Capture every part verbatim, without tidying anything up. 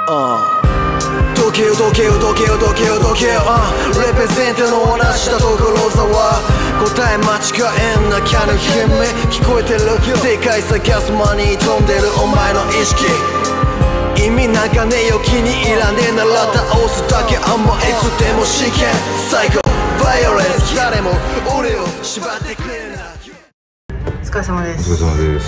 時計を時計を時計を時計を時計をレペゼントの同じだ所沢答え間違えんなきゃぬ姫聞こえてる世界探す間に飛んでるお前の意識意味なんかねえよ気に入らねえなら倒すだけあんまいつでも試験最高バイオレンス誰も俺を縛ってくれないお疲れ様です。 お疲れ様です。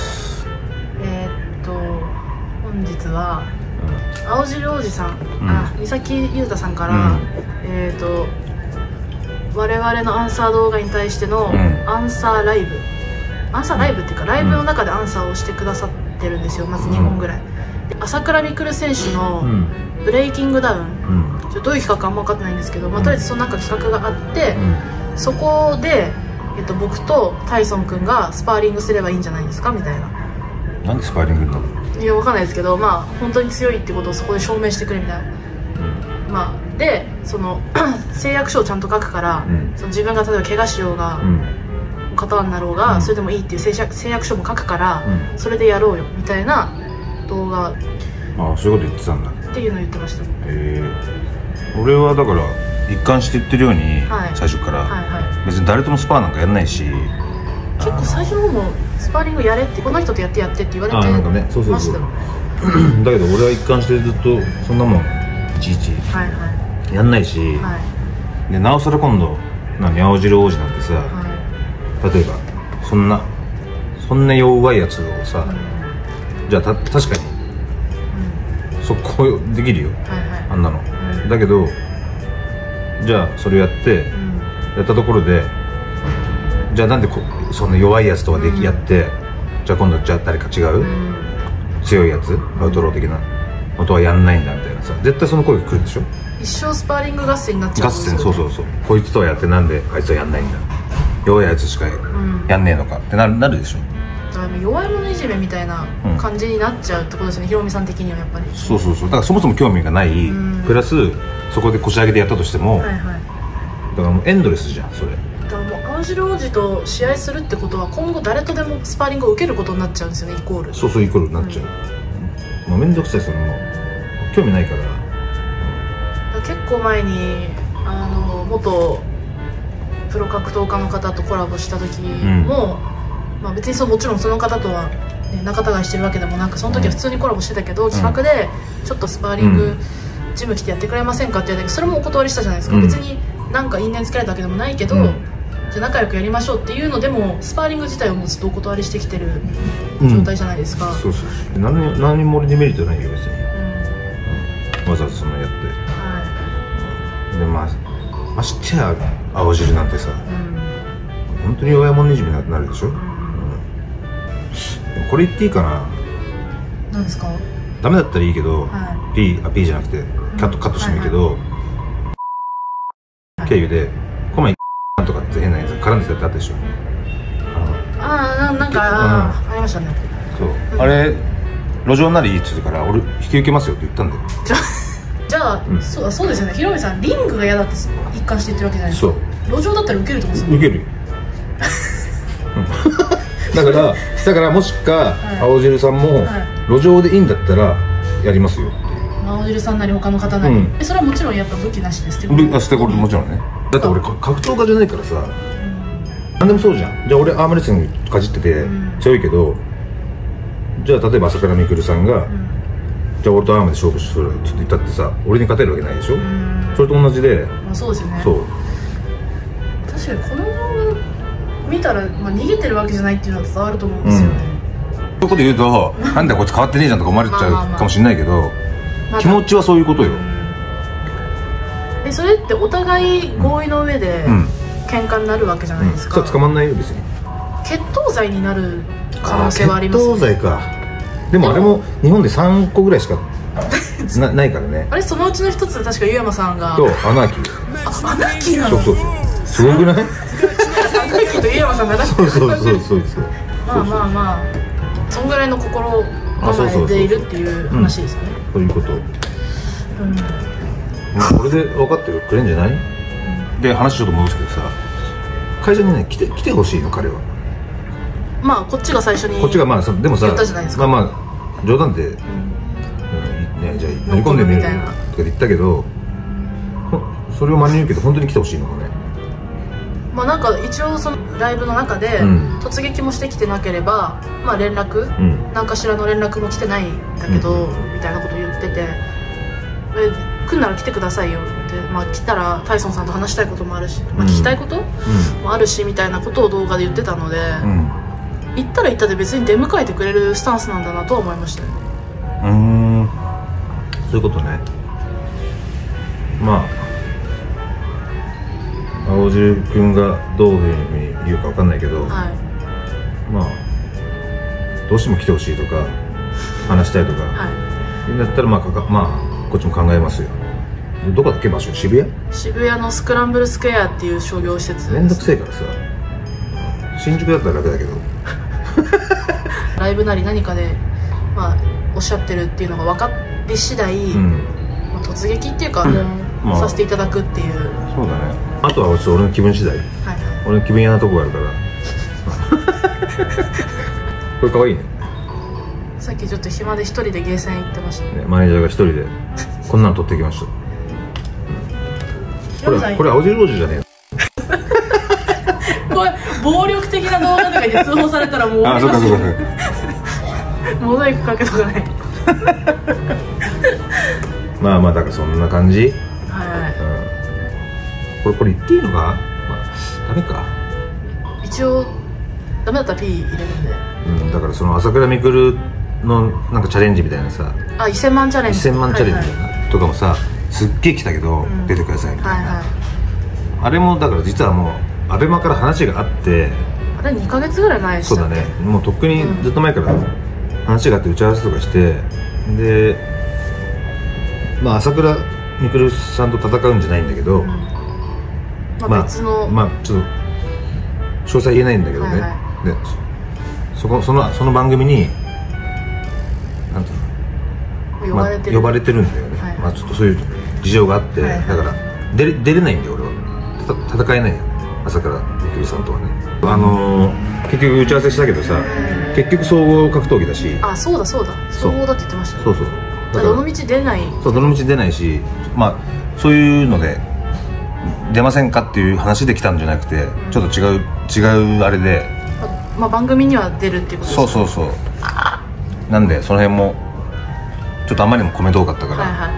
えー、っと本日は、うん、青汁王子さん、うん、あ、三崎優太さんから、うん、えー、っと我々のアンサー動画に対してのアンサーライブ、うん、アンサーライブっていうか、ライブの中でアンサーをしてくださってるんですよ。まずにほんぐらい、うん、朝倉未来選手のブレイキングダウン、うん、ちょどういう企画かあんま分かってないんですけど、まあ、とりあえずそのなんか企画があって、うん、そこでえっと、僕とタイソン君がスパーリングすればいいんじゃないですかみたいな。 なんでスパーリングなの？ いや、わかんないですけど、まあ本当に強いってことをそこで証明してくれみたいな、うん、まあでその誓約書をちゃんと書くから、うん、その自分が例えば怪我しようが、うん、片になろうが、うん、それでもいいっていう誓約、誓約書も書くから、うん、それでやろうよみたいな動画。 ああ、そういうこと言ってたんだっていうのを言ってました。 へえ。俺はだから一貫して言ってるように、はい、最初から、はいはい、別に誰ともスパーなんかやんないし、 結構最初の方もスパーリングやれってこの人とやってやってって言われてましたもん。 だけど俺は一貫してずっとそんなもんいちいちやんないし、はい、でなおさら今度何青汁王子なんてさ、はい、例えばそんなそんな弱いやつをさ、うん、じゃあた確かに、うん、速攻できるよ、はいはい、あんなの、うん、だけどじゃあそれやって、うん、やったところでじゃあなんでこそんな弱いやつとかでき、うん、やってじゃあ今度じゃあ誰か違う、うん、強いやつアウトロー的なことはやんないんだみたいなさ、絶対その声が来るでしょ。 一生スパーリング合戦になっちゃう、 合戦、そうそうそう、こいつとはやってなんであいつはやんないんだ、弱いやつしかやんねえのかってなる、なるでしょ。 だから弱い者いじめみたいな感じになっちゃうってことですよね、ひろみさん的にはやっぱり。 そうそうそう、だからそもそも興味がない、うん、プラスそこで腰上げてやったとしても、はいはい、だからもうエンドレスじゃんそれ。 だからもう青汁王子と試合するってことは今後誰とでもスパーリングを受けることになっちゃうんですよね、イコール。そうそう、イコールになっちゃう、うん、もうめんどくさい、それも興味ないから。 だから結構前にあの元プロ格闘家の方とコラボした時も、うん、まあ別にそうもちろんその方とは、ね、仲違いしてるわけでもなく、その時は普通にコラボしてたけど、うん、企画でちょっとスパーリング、うん、ジム来てやってくれませんかって言われて、それもお断りしたじゃないですか、うん、別になんか因縁つけられたわけでもないけど、うん、じゃあ仲良くやりましょうっていうのでもスパーリング自体をもうずっとお断りしてきてる状態じゃないですか、うん、 そうそうそう、何に何にも俺にメリットないよ別に、うん、わざわざそんなやって、はい、でまあましてや青汁なんてさ、うん、本当に弱い者いじめになるでしょ、うんうん、でもこれ言っていいかな。 何ですか？ ダメだったらいいけど、はい、P、あ、P じゃなくてカット、カットしてもいいけど、はいはい、経由でコマなんとかって変なやつ絡んでたってあったでしょ。 ああ、なんかあありましたね。 そう、うん、あれ路上なりいいっつってから俺引き受けますよって言ったんだよ。 じゃあ、うん、そう、そうですよね。ひろみさんリングが嫌だって一貫して言ってるわけじゃないですか。そう、路上だったら受けるってことですよね。受けるよだからだからもしか、はい、青汁さんも、はい、路上でいいんだったらやりますよっていう。 青汁さんなり他の方なり、うん、それはもちろんやっぱ武器なしですってこと。 捨て頃もちろんね。だって俺格闘家じゃないからさ、うん、何でもそうじゃん。じゃあ俺アームレスリングかじってて強いけど、うん、じゃあ例えば朝倉未来さんが、うん、じゃあ俺とアームで勝負するって言ったってさ、俺に勝てるわけないでしょ、うん、それと同じで、 まあ、そうですよね。 そう、 確かにこの動画見たら、まあ、逃げてるわけじゃないっていうのは伝わると思うんですよね、うん、そういうこと言うとなんだこいつ変わってねえじゃんとか思われちゃうかもしれないけど、まあまあまあ、気持ちはそういうことよ、うん、 えそれってお互い合意の上で喧嘩になるわけじゃないですか、 うんうん、それ捕まんないよ別に。 決闘罪になる可能性はありますね。 決闘罪か。でもあれも日本でさんこぐらいしかな, ないからね。 あれそのうちの一つ確か湯山さんがとアナーキー。 あ、アナーキーなの。 そうそうそう、すごくない？ アナーキーと湯山さんがそうそうそうそうそう。 まあまあまあそんぐらいの心構えているっていう話ですよね。 そういうこと。うん。これで分かってくれんじゃない？うん、で話ちょっと戻すけどさ、会社にね来て来てほしいの彼は。まあこっちが最初にこっちがまあでもさ、 言ったじゃないですか。 まあまあ冗談で、うん、 ね、じゃあ乗り込んでみるとか言ったけど、それを真に言うけど本当に来てほしいのかね。 まあなんか一応そのライブの中で突撃もしてきてなければ、まあ連絡、うん、何かしらの連絡も来てないんだけど、うん、みたいなこと言ってて、え来んなら来てくださいよって、まあ来たらタイソンさんと話したいこともあるし、まあ、聞きたいこともあるしみたいなことを動画で言ってたので、うん、行ったら行ったで別に出迎えてくれるスタンスなんだなとは思いましたね。 うーん、そういうことね。まあ青汁くんがどういうふうに言うかわかんないけど、はい、まあどうしても来てほしいとか話したいとか、はい、だったらまあかか、まあ、こっちも考えますよ。どこだっけ場所？渋谷？ 渋谷のスクランブルスクエアっていう商業施設。 めんどくせえからさ、新宿だったら楽だけどライブなり何かで、まあ、おっしゃってるっていうのが分かって次第、うん、まあ、突撃っていうか、もうさせていただくっていう。 そうだね。あとは俺の気分次第、はい、俺の気分屋なとこがあるからこれかわいいね。 さっきちょっと暇で一人でゲーセン行ってましたね。 マネージャーが一人でこんなの撮ってきました。これこれ青汁王子じゃねえこれ暴力的な動画とかで通報されたらもうあ、そうかそうかモザイクかけとかないまあまあだからそんな感じ。 はい、はい、 うん、これこれ言っていいのか、まあ、ダメか。 一応ダメだったら P 入れるんで、 うん、だからその朝倉未来のなんかチャレンジみたいなさ、 あ、いっせんまんチャレンジ、 せんまんチャレンジみたいな、はいはい、とかもさ、すっげえ来たけど、うん、出てくださいみたいな、はいはい、あれもだから実はもうアベマから話があって、 あれにかげつぐらい前でしたっけ。 そうだね、もうとっくにずっと前から話があって打ち合わせとかして、でまあ朝倉未来さんと戦うんじゃないんだけど、うん、まあ別の、 まあ、まあちょっと詳細言えないんだけどね、はいはい、で そ, そこそのその番組になんていうの、 呼ばれてる、 まあ、呼ばれてるんだよね、はいはい、まあちょっとそういう事情があって、はいはい、だから出れ出れないんだよ俺は。た戦えない朝倉未来さんとはね。あのー、結局打ち合わせしたけどさ、結局総合格闘技だし。 あ、そうだそうだ、総合だって言ってましたね。 そうそう、 だどの道出ない。 そう、どの道出ないし、まあそういうので出ませんかっていう話で来たんじゃなくて、ちょっと違う違うあれで、 まあ番組には出るっていうことですか。 そうそうそう、なんでその辺もちょっとあまりにもコメント多かったから、はいはい、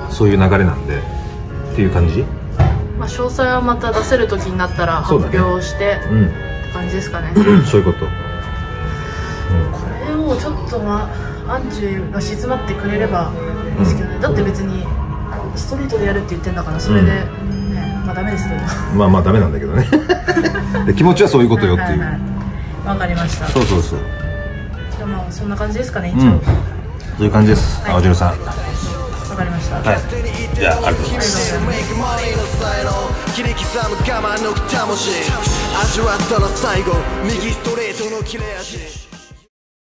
そういう流れなんでっていう感じ。 まあ詳細はまた出せる時になったら発表して、ね、うん、って感じですかね。 そういうこと、うん、 これをちょっとまあアンジュが静まってくれればいいですけどね、うん、だって別にストリートでやるって言ってんだからそれで、うんね、まあダメですけどまあまあダメなんだけどねで気持ちはそういうことよっていう。 わかりました。 そうそうそう。 じゃあまあそんな感じですかね、一応、うん、 そういう感じです、はい、青汁さん。 わかりました。 はい。じゃあありがとうございます。切り刻む我慢の魂、味わったら最後右ストレートの切れ味。